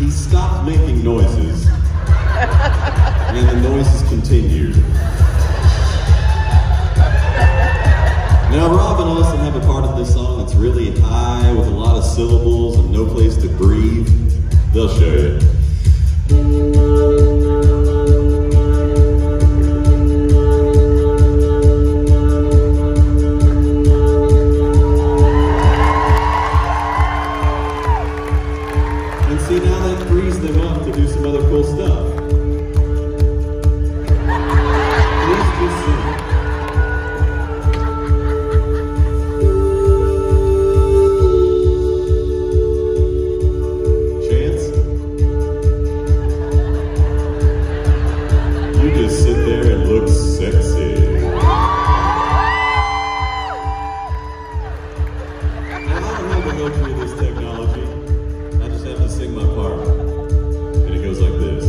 he stopped making noises, and the noises continued. Now, Rob and Austin have a part of this song that's really high with a lot of syllables and no place to breathe. They'll show you. And see, now that frees them up to do some other cool stuff. Please just sing. Chance? You just sit there and look sexy. Now, I don't have the luxury of this technology. I just have to sing my part. And it goes like this.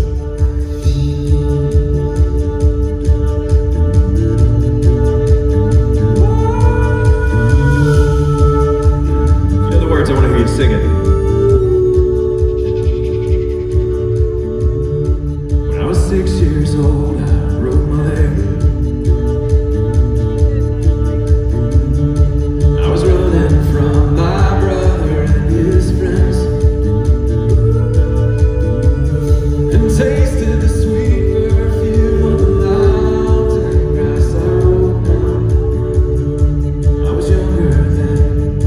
You know the words, I want to hear you sing it. When I was 6 years old, I broke my leg. I was running from my brother and his friends, and tasted the sweet perfume of the mountain grass I rode down. I was younger then.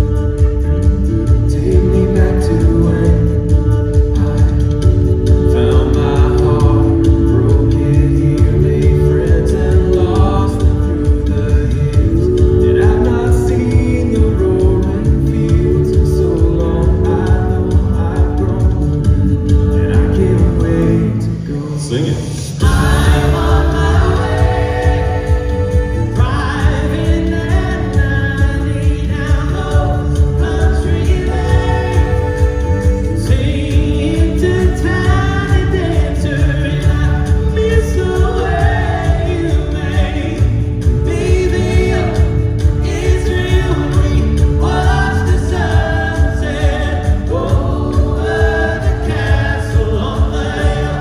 Take me back to when I found my heart, broke it here, made friends and lost them through the years. And I've not seen the rolling fields in so long. I know I've grown, and I can't wait to go. Sing it. I'm on my way, driving that 90 down those country lanes, singing to tiny dancer, and I miss the way you make me feel. Israel, we watch the sunset over the castle on the hill.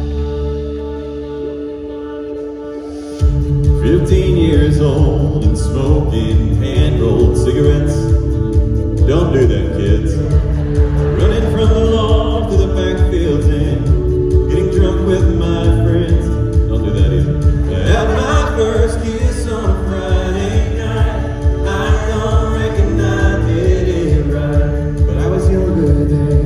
15 years old and smoking hand-rolled cigarettes. Don't do that, kids. Running from the lawn to the backfields and getting drunk with my friends. Don't do that either. I had my first kiss on a Friday night. I don't reckon I did it right, but I was younger then.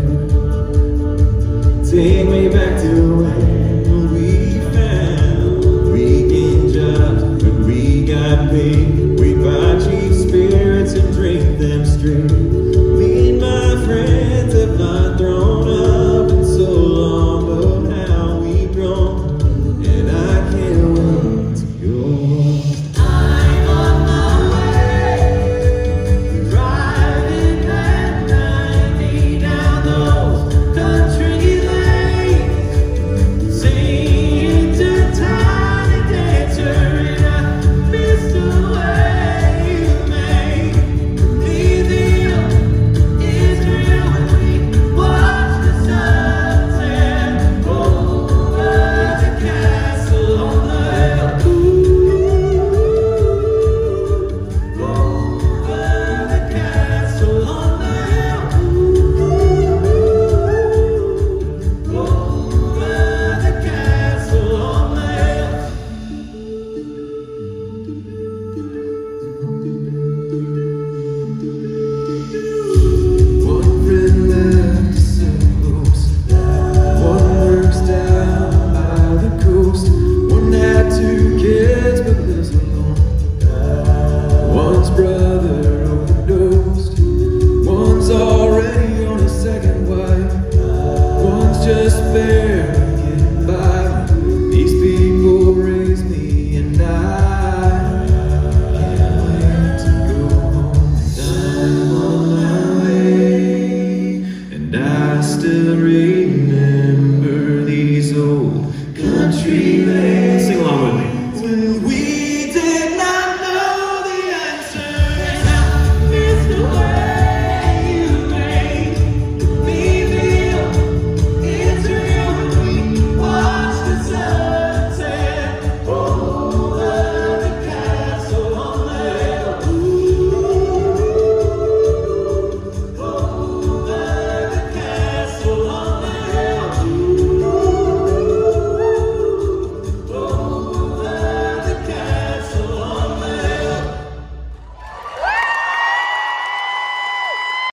Take me back to when we found weekend jobs, when we got paid. We'd buy cheap spirits and drink them straight. Me and my friends have not thrown up in so long, but how we've grown, and I can't wait to go. I'm on my way, driving that 90 down those country lanes, singing to tiny dancer, and I miss the way you make me feel. Israel, when we watch the sunset over the castle on the hill. Over the castle on the hill. Over the castle on the hill. One friend left to sell close. One works down by the coast. One had 2 kids but lives alone. One's brother overdosed. One's already on his second wife. One's just barely